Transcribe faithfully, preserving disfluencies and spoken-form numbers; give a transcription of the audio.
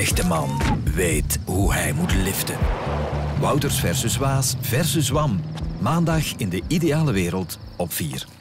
echte man weet hoe hij moet liften. Wauters versus Waes versus Wham. Maandag in de Ideale Wereld op vier.